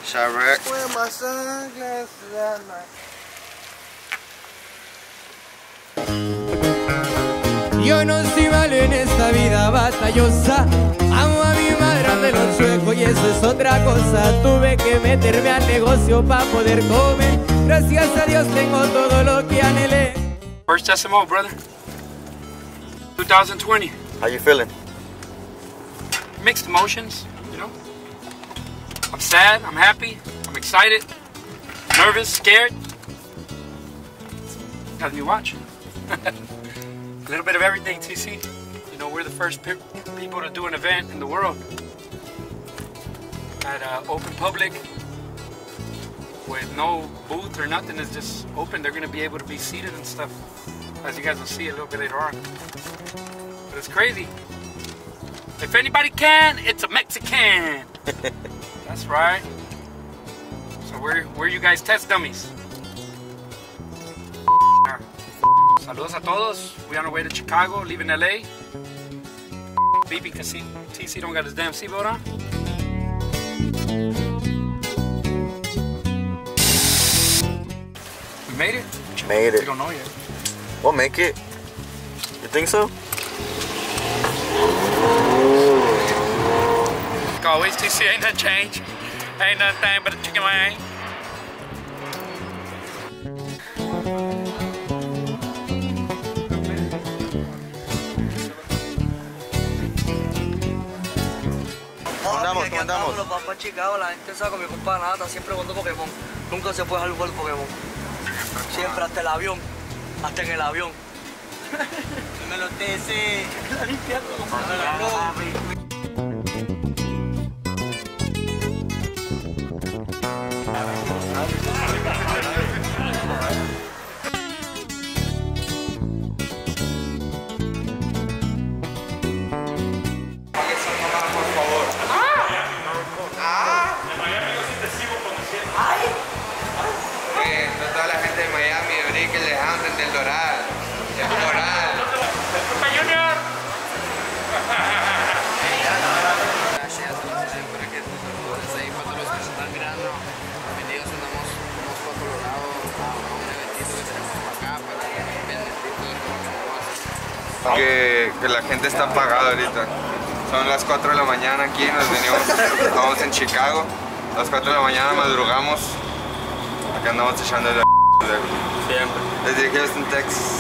Chirac. Wear my sunglasses at night. Yo no soy malo en esta vida batallosa. Amo a mi madre de los suecos y eso es otra cosa. Tuve que meterme al negocio para poder comer. Gracias a Dios tengo todo lo que anhelé. First SMO, brother. 2020. How you feeling? Mixed emotions, you know. I'm sad, I'm happy, I'm excited, nervous, scared. Gotta be watching. A little bit of everything, TC. You know, we're the first people to do an event in the world at open public with no booth or nothing. It's just open. They're gonna be able to be seated and stuff, as you guys will see a little bit later on. But it's crazy. If anybody can, it's a Mexican. That's right. So we're you guys test dummies. Saludos a todos. We on our way to Chicago, leaving LA. BB because TC don't got his damn seatbelt on. We made it? Made it. We don't know yet. We'll make it. You think so? Like always, TC, ain't nothing changed. Ain't nothing but a chicken wing. ¿Cómo andamos? Los papás Chicago, la gente sabe con mi compa Nata, siempre jugando Pokémon. Nunca se puede dejar jugar Pokémon. Siempre, hasta el avión. Hasta en el avión. Me lo TC. La limpiando como toda la gente de Miami, de Brickell, de Hampton, del Doral, del Doral. Junior! Que la gente está apagada ahorita. Son las 4 de la mañana aquí, nos venimos, estamos en Chicago. A las 4 de la mañana madrugamos. Acá andamos echando el siempre. Desde Houston, Texas.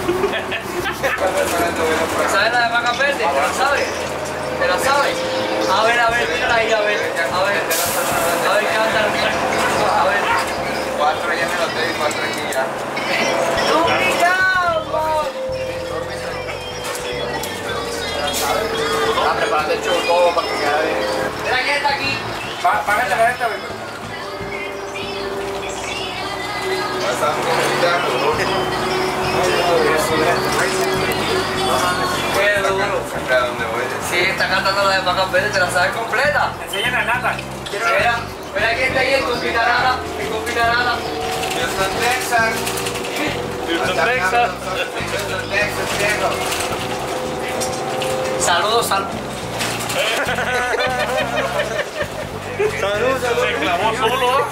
¿Sabes la de vaca verde? ¿Te la sabes? ¿Te la sabes? A ver, mírala ahí, a ver. A ver, ¿qué va a estar? A ver. 4 allá en el hotel y 4 aquí ya. Está preparando el show todo para que quede bien. Mira quién está aquí. Págate la gente, güey. Qué duro. ¿A dónde voy? Sí, está cantando la de Vacas Verdes, te la sabes completa. Enseñan a Nata. Mira quién está ahí, el compita Nata. El compita Nata. Houston, Texas. Houston, Texas. Houston, Texas, viejo. Saludos, Saludos. Se clavó solo.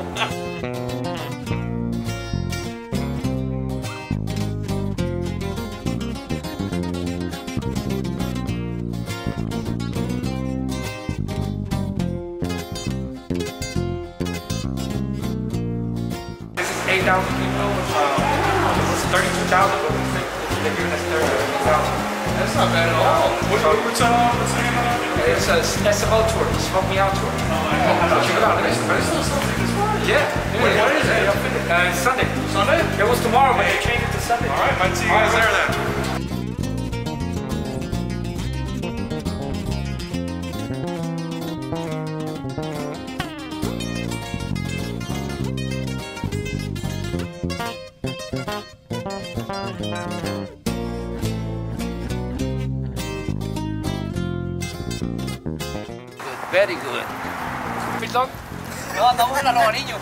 This is 8,000 people. It's 32,000, but they're giving us 30,000. That's not bad at all. What's the name of it? It's a SMO tour, Smoke Me Out tour. Check it out. Yeah. What is it? It's Sunday. Sunday? It was tomorrow, but they changed it to Sunday. All right, might see you guys there then. Very good. Perdón. No, andamos en la Nueva Niño.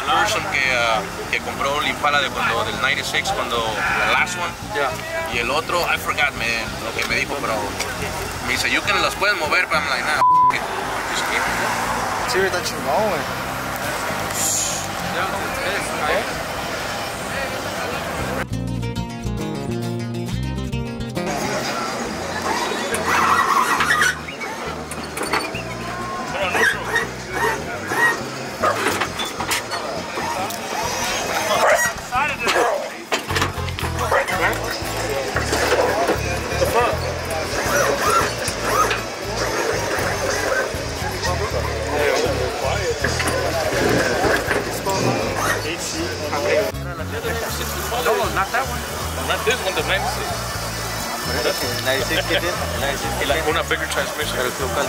person que compró el Impala del 96, cuando the last one. Y el otro, I forgot, man, lo que me dijo, pero me dice, you can las puedes mover, pero I'm like, nah, just keep it. Sí, está chingón, güey. No, not that one. Not this one, the 96. Like una bigger transmission.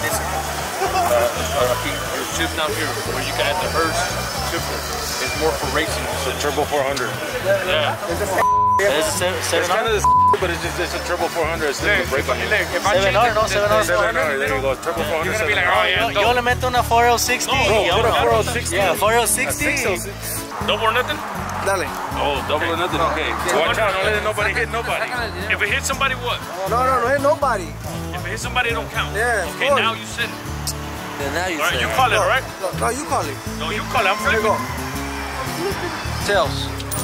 Aquí, there's chips down here where you can add the Hurst shifter. It's more for racing. It's a turbo 400. Yeah. It's kind of the but it's a turbo 400. It's still the brake on it. 7R, no, 7R. 7R, there you go. Turbo 400. You're gonna be like, oh yeah, Yo le meto una 4060. Bro, put a 460. Yeah, 4060. double or nothing? Dale. Oh, double or nothing. Okay. Watch out, don't let nobody hit nobody. If it hits somebody, what? No, hit nobody. If it hits somebody, it don't count. Yeah, of Okay, course. now you said it. Then now you All right, say you call it, all right? No, you call it. No, you call it. I'm There you flipping. go. Tails.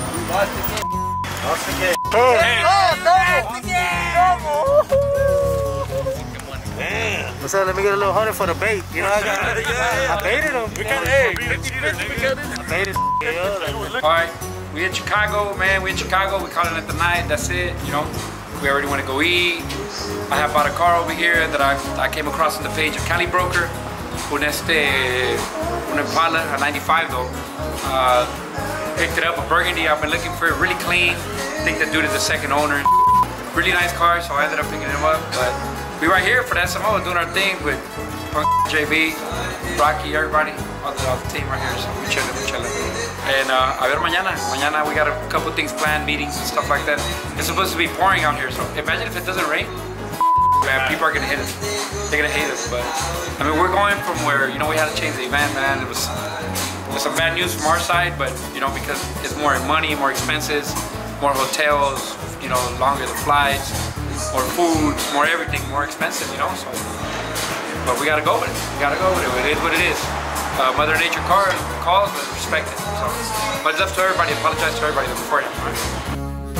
What's up? Let me get a little 100 for the bait. You know, I baited him. We got I baited All right, we in Chicago, man. We in Chicago. We calling it the night. That's it. You know, we already want to go eat. I have bought a car over here that I came across on the page of Cali Broker. Un Impala, a 95 though. Picked it up, a Burgundy. I've been looking for it, really clean. I think the dude is the second owner. Really nice car, so I ended up picking him up. But we right here for the SMO doing our thing with JB, Rocky, everybody, all the team right here. So we chilling. And a ver mañana. Mañana we got a couple things planned, meetings and stuff like that. It's supposed to be pouring out here, so imagine if it doesn't rain. Man, people are gonna hit us. They're gonna hate us, but I mean, we're going from where, you know, we had to change the event, man. It was some bad news from our side, but you know, because it's more money, more expenses, more hotels, you know, longer the flights, more food, more everything, more expensive, you know. So, but we gotta go with it. We gotta go with it. It is what it is. Mother Nature calls, but respect it. So, but it's up to everybody. Apologize to everybody beforehand. Right?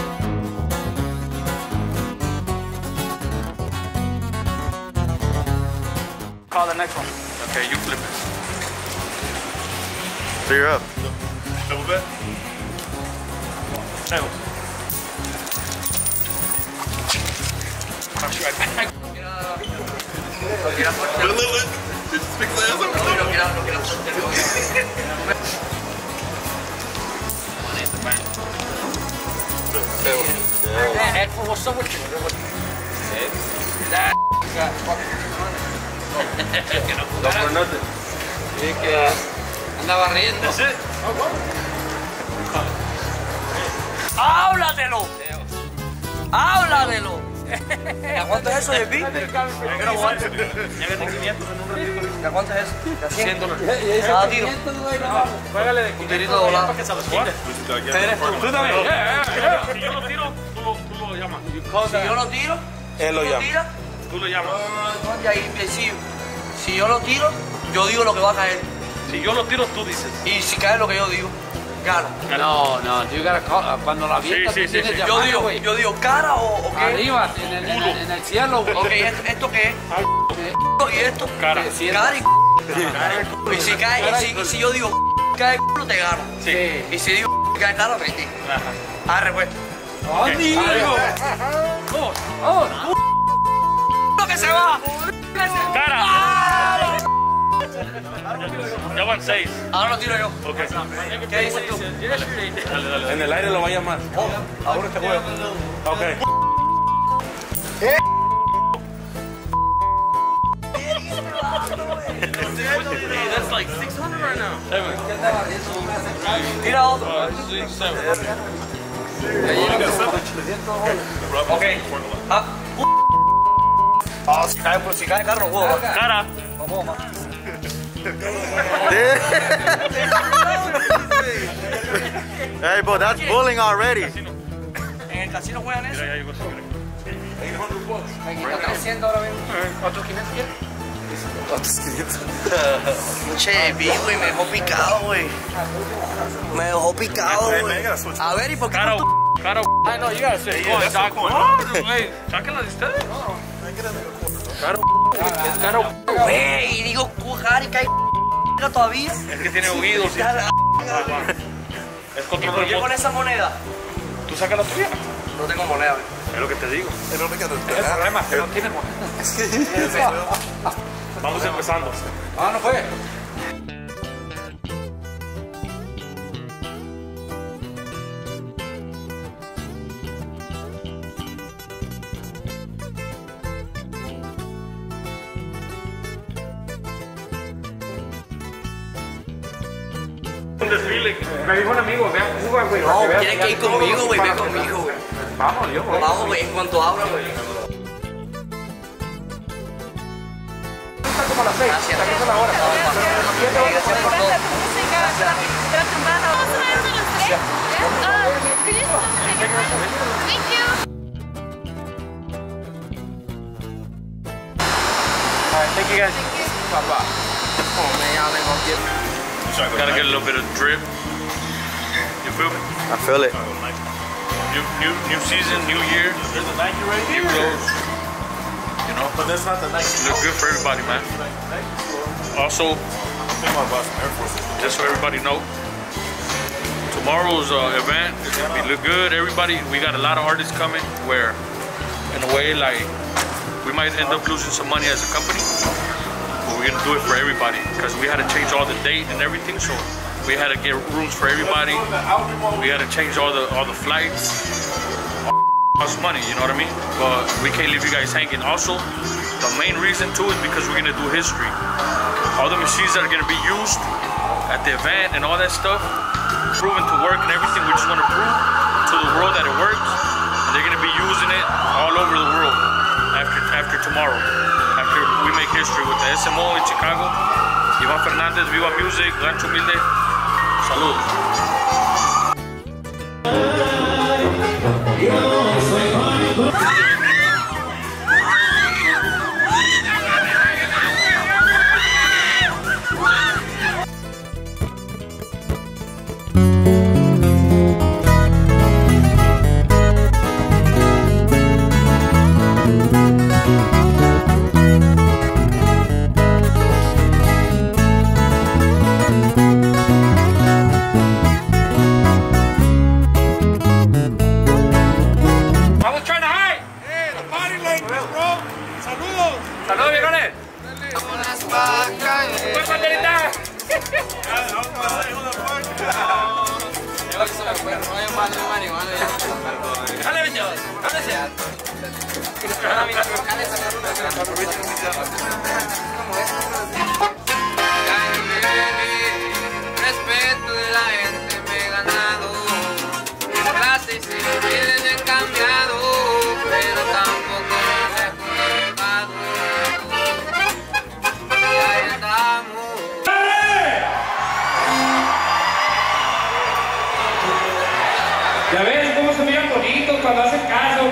Call the next one. Okay, you flip it. So you're up. Double bet. Tails. Punch right back. What's up with you? No for nothing. Andaba riendo. That's it. ¡Háblatelo! ¡Háblatelo! ¿A cuánto es eso de pi? Ya gané 500 en un ratito. ¿A cuánto es eso? ¿A 100? $100. Cada tiro. Págale de Un tirito doblado. para que se lo chingue. Tú también. Si yo lo tiro, tú lo llamas. Si yo lo tiro, Él lo ¿tú llama. tiras? Tú lo llamas. Y ahí si yo lo tiro, yo digo lo que va a caer. Si yo lo tiro, tú dices. Y si cae lo que yo digo, gano. No, you gotta call, cuando la avientas, Sí, tú tienes sí. llamada, Yo digo cara o qué. arriba, en el cielo, güey. Ok, ¿esto qué es? Y esto. Cara. Cara y si cae, y si yo digo cae culo, te gano. Sí. Y si digo cae cara, perdí. Arre pues. ¡Lo que se va! ¡Cara! Ya van 6. Ahora lo tiro yo. Ok. ¿Qué dices tú? Dale. En el aire lo va a llamar. Ahora te juego. Ok. That's like 600 right now. Tira otro. 6, 7. Ok. Si cae caro, no puedo más. Cara. No puedo más. Hey, but that's bowling already. ¿En el casino juegan eso? Mira, ya llegó, señor. Me quita 300 ahora mismo. ¿Otros 500 quieres? Che, vi, güey, me dejó picado, güey. Me dejó picado, güey. A ver, ¿y por qué Caro, no tú? caro. I know, you gotta say coin, Doc. No, güey, sáquenla de ustedes. Caro, es caro. Güey, y digo, Jari, que hay todavía. Es que tiene oídos. Es ¿Y control por qué con remoto. esa moneda? ¿Tú sacas la tuya? No tengo moneda, güey. Es lo que te digo. Es el problema, que no tiene moneda. Vamos empezando. Ah, no fue. Un desfile. Me dijo un amigo, vea Cuba, güey. No, tienen que ir conmigo, güey, ve conmigo, güey. Vamos, yo, güey. Vamos, güey, en cuanto abra, güey. Como a las 6. Gracias. Aquí son las horas. Gracias por todo. Thank you guys. Gotta get a little bit of drip. You feel me? I feel it. New season, new year. There's a Nike right here. New clothes. You know? But that's not the Nike. Look good for everybody, man. Also, just so everybody know, tomorrow's event is gonna be look good. Everybody, we got a lot of artists coming. Where, in a way, like we might end up losing some money as a company, but we're gonna do it for everybody because we had to change all the date and everything. So we had to get rooms for everybody. We had to change all the flights. Costs money, you know what I mean? But we can't leave you guys hanging. Also, the main reason too is because we're gonna do history. All the machines that are gonna be used at the event and all that stuff, proven to work and everything. We just want to prove to the world that it works, and they're gonna be using it all over the world after tomorrow. After we make history with the SMO in Chicago. Iván Fernández, Viva Music, Rancho Humilde. Saludos. Saludos, viejones. ¡Buen banderita! ¡Jale, bendios! ¡Jale, sea! Respeto de la gente me he ganado. Clases y miles he cambiado, pero tampoco me he colgado. Ya estamos. Ya ves cómo se miran bonitos cuando hacen caso.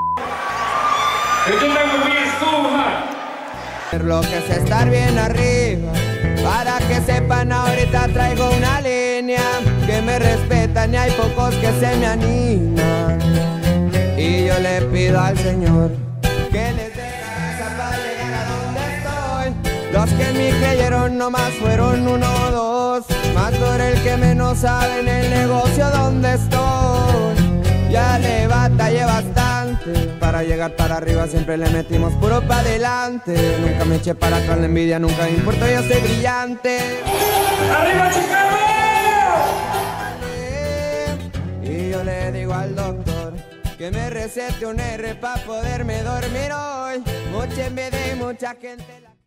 Esto está muy bien, Lo que es estar bien arriba, para que sepan ahorita traigo una línea, que me respetan y hay pocos que se me animan. Y yo le pido al Señor que les dé cabeza para llegar a donde estoy. Los que me creyeron nomás fueron uno o dos, más por el que menos sabe en el negocio donde estoy. Ya le batallé bastante, para llegar para arriba siempre le metimos puro para adelante. Nunca me eché para atrás, la envidia nunca me importó, yo soy brillante. ¡Arriba, Chicago! Y yo le digo al doctor que me recete un R para poderme dormir hoy. Mucha envidia y mucha gente